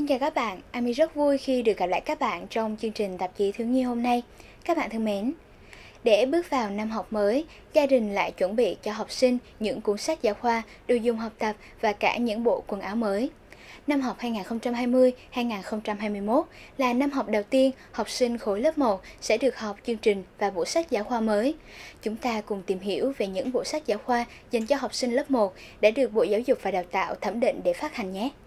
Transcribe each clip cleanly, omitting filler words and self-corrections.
chào các bạn, Ami rất vui khi được gặp lại các bạn trong chương trình tạp chí thiếu nhi hôm nay. Các bạn thân mến, để bước vào năm học mới, gia đình lại chuẩn bị cho học sinh những cuốn sách giáo khoa, đồ dùng học tập và cả những bộ quần áo mới. Năm học 2020-2021 là năm học đầu tiên học sinh khối lớp 1 sẽ được học chương trình và bộ sách giáo khoa mới. Chúng ta cùng tìm hiểu về những bộ sách giáo khoa dành cho học sinh lớp 1 đã được Bộ Giáo dục và Đào tạo thẩm định để phát hành nhé.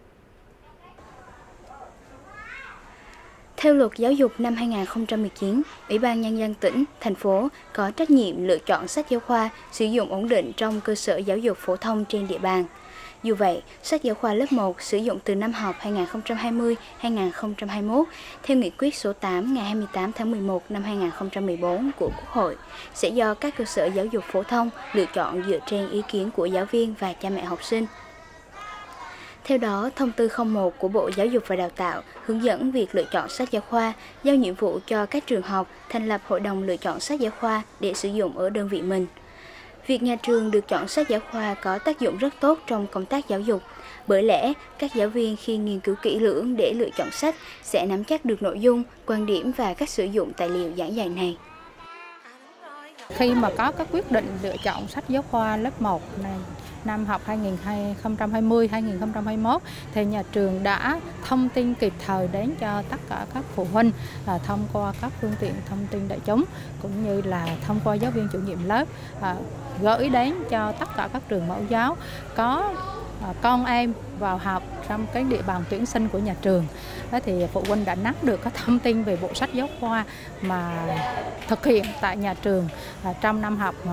Theo Luật Giáo dục năm 2019, Ủy ban Nhân dân tỉnh, thành phố có trách nhiệm lựa chọn sách giáo khoa sử dụng ổn định trong cơ sở giáo dục phổ thông trên địa bàn. Dù vậy, sách giáo khoa lớp 1 sử dụng từ năm học 2020-2021 theo Nghị quyết số 8 ngày 28 tháng 11 năm 2014 của Quốc hội sẽ do các cơ sở giáo dục phổ thông lựa chọn dựa trên ý kiến của giáo viên và cha mẹ học sinh. Theo đó, Thông tư 01 của Bộ Giáo dục và Đào tạo hướng dẫn việc lựa chọn sách giáo khoa, giao nhiệm vụ cho các trường học thành lập hội đồng lựa chọn sách giáo khoa để sử dụng ở đơn vị mình. Việc nhà trường được chọn sách giáo khoa có tác dụng rất tốt trong công tác giáo dục. Bởi lẽ, các giáo viên khi nghiên cứu kỹ lưỡng để lựa chọn sách sẽ nắm chắc được nội dung, quan điểm và cách sử dụng tài liệu giảng dạy này. Khi mà có các quyết định lựa chọn sách giáo khoa lớp 1 này, năm học 2020-2021 thì nhà trường đã thông tin kịp thời đến cho tất cả các phụ huynh thông qua các phương tiện thông tin đại chúng cũng như là thông qua giáo viên chủ nhiệm lớp, gửi đến cho tất cả các trường mẫu giáo có con em vào học trong cái địa bàn tuyển sinh của nhà trường. Đó thì phụ huynh đã nắm được các thông tin về bộ sách giáo khoa mà thực hiện tại nhà trường trong năm học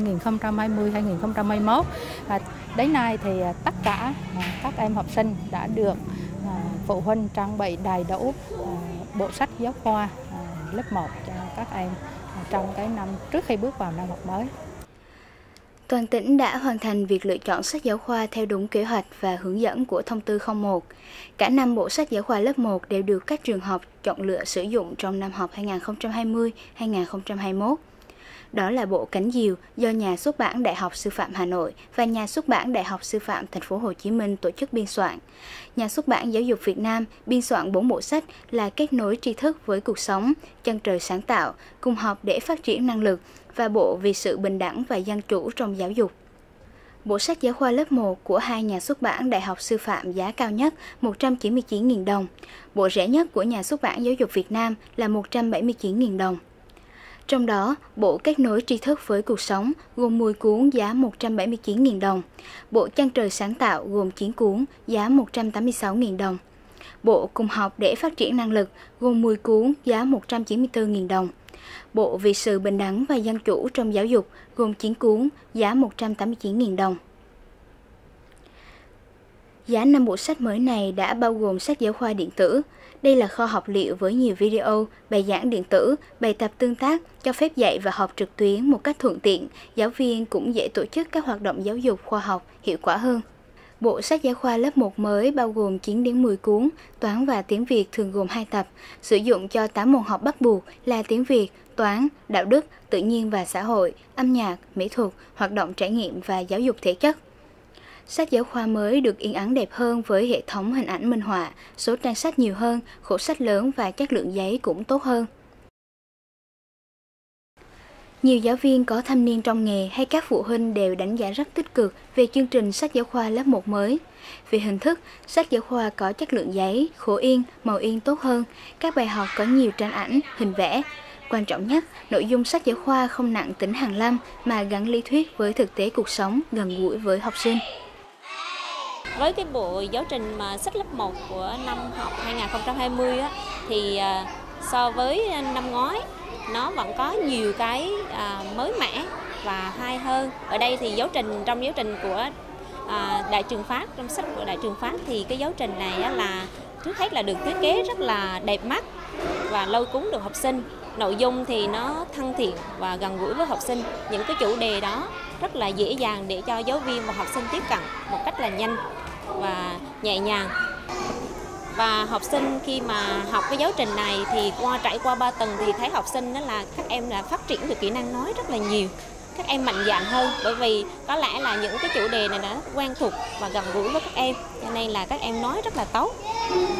2020-2021. Đến nay thì tất cả các em học sinh đã được phụ huynh trang bị đầy đủ bộ sách giáo khoa lớp 1 cho các em trong cái năm trước khi bước vào năm học mới. Toàn tỉnh đã hoàn thành việc lựa chọn sách giáo khoa theo đúng kế hoạch và hướng dẫn của Thông tư 01. Cả 5 bộ sách giáo khoa lớp 1 đều được các trường học chọn lựa sử dụng trong năm học 2020-2021. Đó là bộ Cánh Diều do Nhà xuất bản Đại học Sư phạm Hà Nội và Nhà xuất bản Đại học Sư phạm Thành phố Hồ Chí Minh tổ chức biên soạn. Nhà xuất bản Giáo dục Việt Nam biên soạn 4 bộ sách là Kết nối tri thức với cuộc sống, Chân trời sáng tạo, Cùng học để phát triển năng lực và bộ Vì sự bình đẳng và dân chủ trong giáo dục. Bộ sách giáo khoa lớp 1 của hai nhà xuất bản Đại học Sư phạm giá cao nhất 199.000 đồng. Bộ rẻ nhất của Nhà xuất bản Giáo dục Việt Nam là 179.000 đồng. Trong đó, bộ Kết nối tri thức với cuộc sống gồm 10 cuốn giá 179.000 đồng. Bộ Chân trời sáng tạo gồm 9 cuốn giá 186.000 đồng. Bộ Cùng học để phát triển năng lực gồm 10 cuốn giá 194.000 đồng. Bộ Vì sự bình đẳng và dân chủ trong giáo dục gồm 9 cuốn giá 189.000 đồng. Giá 5 bộ sách mới này đã bao gồm sách giáo khoa điện tử. Đây là kho học liệu với nhiều video, bài giảng điện tử, bài tập tương tác, cho phép dạy và học trực tuyến một cách thuận tiện. Giáo viên cũng dễ tổ chức các hoạt động giáo dục khoa học hiệu quả hơn. Bộ sách giáo khoa lớp 1 mới bao gồm 9 đến 10 cuốn, toán và tiếng Việt thường gồm 2 tập, sử dụng cho 8 môn học bắt buộc là tiếng Việt, toán, đạo đức, tự nhiên và xã hội, âm nhạc, mỹ thuật, hoạt động trải nghiệm và giáo dục thể chất. Sách giáo khoa mới được in ấn đẹp hơn với hệ thống hình ảnh minh họa, số trang sách nhiều hơn, khổ sách lớn và chất lượng giấy cũng tốt hơn. Nhiều giáo viên có thâm niên trong nghề hay các phụ huynh đều đánh giá rất tích cực về chương trình sách giáo khoa lớp 1 mới. Về hình thức, sách giáo khoa có chất lượng giấy, khổ in, màu in tốt hơn, các bài học có nhiều tranh ảnh, hình vẽ. Quan trọng nhất, nội dung sách giáo khoa không nặng tính hàn lâm mà gắn lý thuyết với thực tế cuộc sống, gần gũi với học sinh. Với cái bộ giáo trình mà sách lớp 1 của năm học 2020 á, thì so với năm ngoái nó vẫn có nhiều cái mới mẻ và hay hơn. Ở đây thì trong giáo trình của Đại Trường Phát, trong sách của Đại Trường Phát thì cái giáo trình này á, là trước hết là được thiết kế rất là đẹp mắt và lôi cuốn được học sinh. Nội dung thì nó thân thiện và gần gũi với học sinh. Những cái chủ đề đó rất là dễ dàng để cho giáo viên và học sinh tiếp cận một cách là nhanh và nhẹ nhàng. Và học sinh khi mà học cái giáo trình này thì trải qua 3 tuần thì thấy học sinh đó là các em là phát triển được kỹ năng nói rất là nhiều. Các em mạnh dạn hơn bởi vì có lẽ là những cái chủ đề này đã quen thuộc và gần gũi với các em, cho nên là các em nói rất là tốt.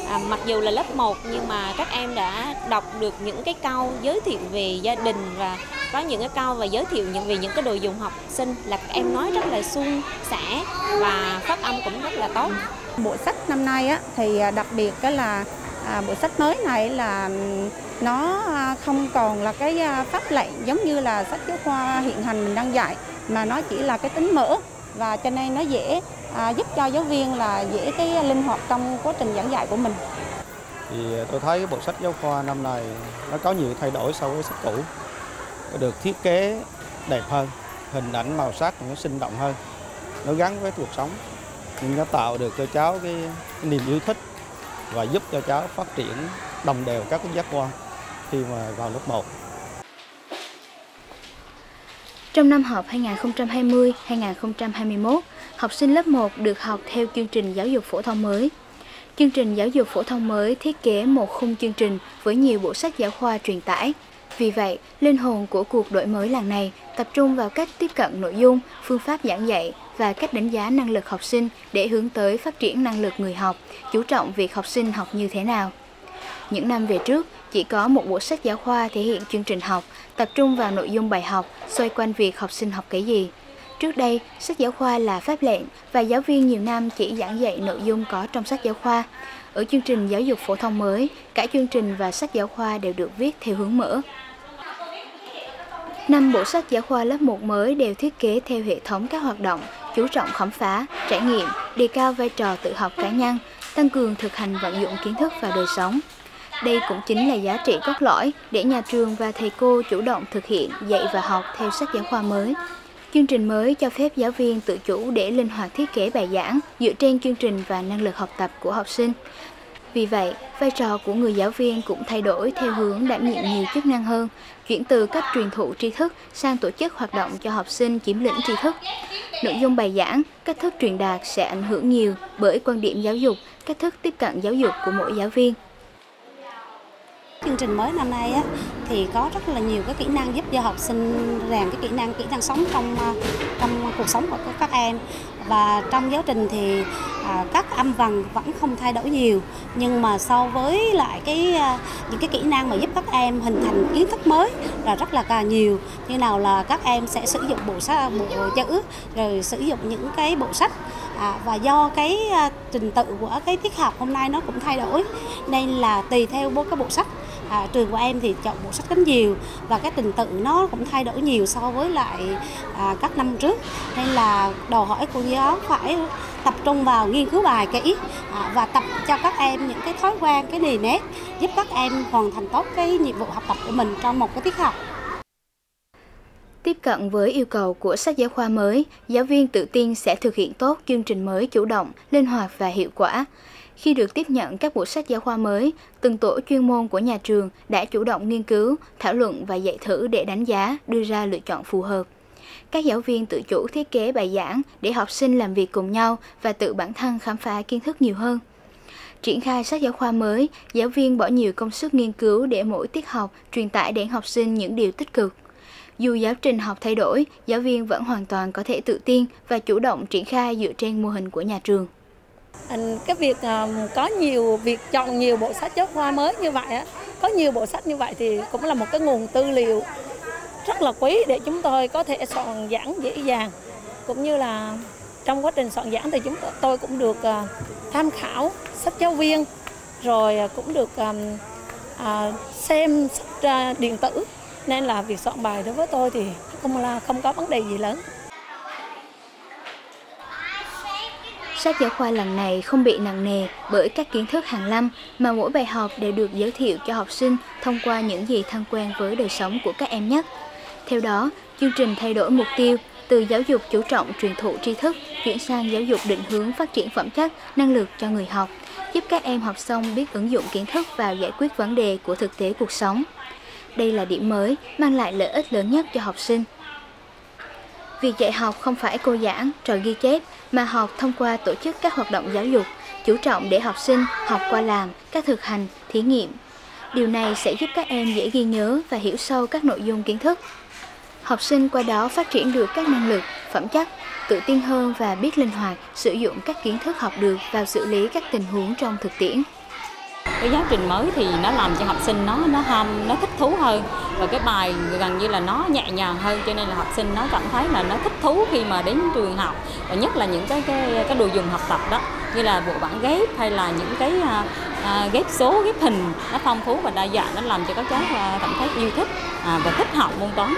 mặc dù là lớp 1 nhưng mà các em đã đọc được những cái câu giới thiệu về gia đình và có những cái câu và giới thiệu về những cái đồ dùng học sinh là các em nói rất là suôn sẻ và phát âm cũng rất là tốt. Bộ sách năm nay á, thì đặc biệt cái là bộ sách mới này là nó không còn là cái pháp lệnh giống như là sách giáo khoa hiện hành mình đang dạy, mà nó chỉ là cái tính mở, và cho nên nó dễ giúp cho giáo viên là dễ cái linh hoạt trong quá trình giảng dạy của mình. Thì tôi thấy cái bộ sách giáo khoa năm nay nó có nhiều thay đổi so với sách cũ, được thiết kế đẹp hơn, hình ảnh màu sắc nó sinh động hơn, nó gắn với cuộc sống, nhưng nó tạo được cho cháu cái niềm yêu thích và giúp cho cháu phát triển đồng đều các cái giác quan khi mà vào lớp 1. Trong năm học 2020-2021, học sinh lớp 1 được học theo chương trình giáo dục phổ thông mới. Chương trình giáo dục phổ thông mới thiết kế một khung chương trình với nhiều bộ sách giáo khoa truyền tải. Vì vậy, linh hồn của cuộc đổi mới lần này tập trung vào cách tiếp cận nội dung, phương pháp giảng dạy và cách đánh giá năng lực học sinh để hướng tới phát triển năng lực người học, chú trọng việc học sinh học như thế nào. Những năm về trước, chỉ có một bộ sách giáo khoa thể hiện chương trình học, tập trung vào nội dung bài học, xoay quanh việc học sinh học cái gì. Trước đây, sách giáo khoa là pháp lệnh và giáo viên nhiều năm chỉ giảng dạy nội dung có trong sách giáo khoa. Ở chương trình giáo dục phổ thông mới, cả chương trình và sách giáo khoa đều được viết theo hướng mở. 5 bộ sách giáo khoa lớp 1 mới đều thiết kế theo hệ thống các hoạt động, chú trọng khám phá, trải nghiệm, đề cao vai trò tự học cá nhân, tăng cường thực hành vận dụng kiến thức vào đời sống. Đây cũng chính là giá trị cốt lõi để nhà trường và thầy cô chủ động thực hiện dạy và học theo sách giáo khoa mới. Chương trình mới cho phép giáo viên tự chủ để linh hoạt thiết kế bài giảng dựa trên chương trình và năng lực học tập của học sinh. Vì vậy, vai trò của người giáo viên cũng thay đổi theo hướng đảm nhiệm nhiều chức năng hơn, chuyển từ cách truyền thụ tri thức sang tổ chức hoạt động cho học sinh chiếm lĩnh tri thức. Nội dung bài giảng, cách thức truyền đạt sẽ ảnh hưởng nhiều bởi quan điểm giáo dục, cách thức tiếp cận giáo dục của mỗi giáo viên. Chương trình mới năm nay á, thì có rất là nhiều cái kỹ năng giúp cho học sinh rèn cái kỹ năng sống trong cuộc sống của các em. Và trong giáo trình thì các âm vần vẫn không thay đổi nhiều, nhưng mà so với lại những cái kỹ năng mà giúp các em hình thành kiến thức mới là rất là càng nhiều. Như nào là các em sẽ sử dụng bộ chữ, rồi sử dụng những cái bộ sách, và do cái trình tự của cái tiết học hôm nay nó cũng thay đổi, nên là tùy theo cái bộ sách. Trường của em thì chọn bộ sách cánh diều và cái trình tự nó cũng thay đổi nhiều so với lại các năm trước, nên là đòi hỏi cô giáo phải tập trung vào nghiên cứu bài kỹ và tập cho các em những cái thói quen, cái nề nếp giúp các em hoàn thành tốt cái nhiệm vụ học tập của mình trong một cái tiết học. Tiếp cận với yêu cầu của sách giáo khoa mới, giáo viên tự tin sẽ thực hiện tốt chương trình mới chủ động, linh hoạt và hiệu quả. Khi được tiếp nhận các bộ sách giáo khoa mới, từng tổ chuyên môn của nhà trường đã chủ động nghiên cứu, thảo luận và dạy thử để đánh giá, đưa ra lựa chọn phù hợp. Các giáo viên tự chủ thiết kế bài giảng để học sinh làm việc cùng nhau và tự bản thân khám phá kiến thức nhiều hơn. Triển khai sách giáo khoa mới, giáo viên bỏ nhiều công sức nghiên cứu để mỗi tiết học truyền tải đến học sinh những điều tích cực. Dù giáo trình học thay đổi, giáo viên vẫn hoàn toàn có thể tự tin và chủ động triển khai dựa trên mô hình của nhà trường. Cái việc có nhiều việc chọn nhiều bộ sách giáo khoa mới như vậy, có nhiều bộ sách như vậy thì cũng là một cái nguồn tư liệu rất là quý để chúng tôi có thể soạn giảng dễ dàng. Cũng như là trong quá trình soạn giảng thì chúng tôi cũng được tham khảo sách giáo viên, rồi cũng được xem sách điện tử, nên là việc soạn bài đối với tôi thì không có vấn đề gì lớn. Sách giáo khoa lần này không bị nặng nề bởi các kiến thức hàn lâm, mà mỗi bài học đều được giới thiệu cho học sinh thông qua những gì thân quen với đời sống của các em nhất. Theo đó, chương trình thay đổi mục tiêu từ giáo dục chú trọng truyền thụ tri thức chuyển sang giáo dục định hướng phát triển phẩm chất, năng lực cho người học, giúp các em học xong biết ứng dụng kiến thức vào giải quyết vấn đề của thực tế cuộc sống. Đây là điểm mới mang lại lợi ích lớn nhất cho học sinh. Việc dạy học không phải cô giảng, trò ghi chép, mà học thông qua tổ chức các hoạt động giáo dục, chú trọng để học sinh học qua làm, các thực hành, thí nghiệm. Điều này sẽ giúp các em dễ ghi nhớ và hiểu sâu các nội dung kiến thức. Học sinh qua đó phát triển được các năng lực, phẩm chất, tự tin hơn và biết linh hoạt sử dụng các kiến thức học được vào xử lý các tình huống trong thực tiễn. cái giáo trình mới thì nó làm cho học sinh nó thích thú hơn, và cái bài gần như là nó nhẹ nhàng hơn, cho nên là học sinh nó cảm thấy là nó thích thú khi mà đến trường học, và nhất là những cái đồ dùng học tập đó, như là bộ bảng ghép hay là những cái ghép số, ghép hình, nó phong phú và đa dạng, nó làm cho các cháu cảm thấy yêu thích và thích học môn toán.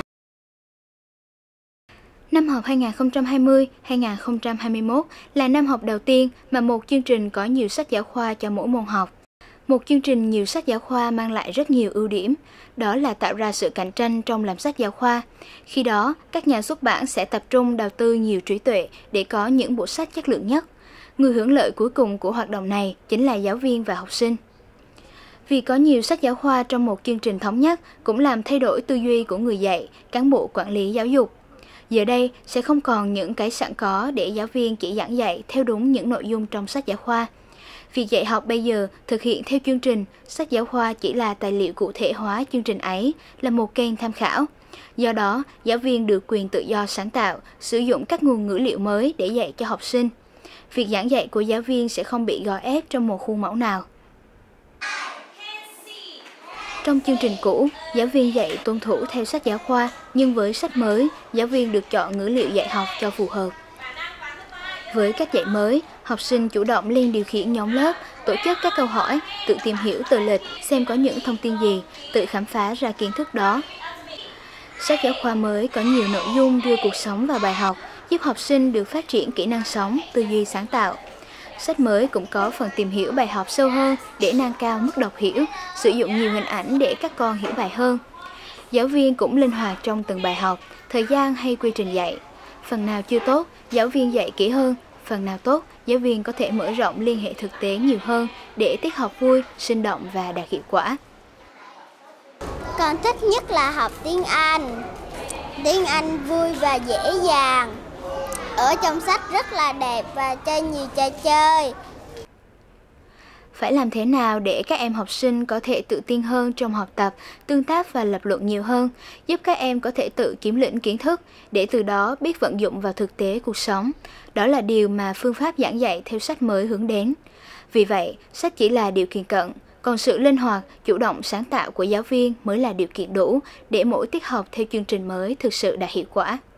Năm học 2020-2021 là năm học đầu tiên mà một chương trình có nhiều sách giáo khoa cho mỗi môn học. Một chương trình nhiều sách giáo khoa mang lại rất nhiều ưu điểm, đó là tạo ra sự cạnh tranh trong làm sách giáo khoa. Khi đó, các nhà xuất bản sẽ tập trung đầu tư nhiều trí tuệ để có những bộ sách chất lượng nhất. Người hưởng lợi cuối cùng của hoạt động này chính là giáo viên và học sinh. Vì có nhiều sách giáo khoa trong một chương trình thống nhất cũng làm thay đổi tư duy của người dạy, cán bộ quản lý giáo dục. Giờ đây sẽ không còn những cái sẵn có để giáo viên chỉ giảng dạy theo đúng những nội dung trong sách giáo khoa. Việc dạy học bây giờ thực hiện theo chương trình, sách giáo khoa chỉ là tài liệu cụ thể hóa chương trình ấy, là một kênh tham khảo. Do đó, giáo viên được quyền tự do sáng tạo, sử dụng các nguồn ngữ liệu mới để dạy cho học sinh. Việc giảng dạy của giáo viên sẽ không bị gò ép trong một khuôn mẫu nào. Trong chương trình cũ, giáo viên dạy tuân thủ theo sách giáo khoa, nhưng với sách mới, giáo viên được chọn ngữ liệu dạy học cho phù hợp. Với cách dạy mới, học sinh chủ động lên điều khiển nhóm lớp, tổ chức các câu hỏi, tự tìm hiểu tờ lịch, xem có những thông tin gì, tự khám phá ra kiến thức đó. Sách giáo khoa mới có nhiều nội dung đưa cuộc sống vào bài học, giúp học sinh được phát triển kỹ năng sống, tư duy sáng tạo. Sách mới cũng có phần tìm hiểu bài học sâu hơn để nâng cao mức đọc hiểu, sử dụng nhiều hình ảnh để các con hiểu bài hơn. Giáo viên cũng linh hoạt trong từng bài học, thời gian hay quy trình dạy. Phần nào chưa tốt, giáo viên dạy kỹ hơn. Phần nào tốt, giáo viên có thể mở rộng liên hệ thực tế nhiều hơn để tiết học vui, sinh động và đạt hiệu quả. Con thích nhất là học tiếng Anh. Tiếng Anh vui và dễ dàng. Ở trong sách rất là đẹp và chơi nhiều trò chơi. Phải làm thế nào để các em học sinh có thể tự tin hơn trong học tập, tương tác và lập luận nhiều hơn, giúp các em có thể tự kiếm lĩnh kiến thức, để từ đó biết vận dụng vào thực tế cuộc sống. Đó là điều mà phương pháp giảng dạy theo sách mới hướng đến. Vì vậy, sách chỉ là điều kiện cận, còn sự linh hoạt, chủ động sáng tạo của giáo viên mới là điều kiện đủ để mỗi tiết học theo chương trình mới thực sự đạt hiệu quả.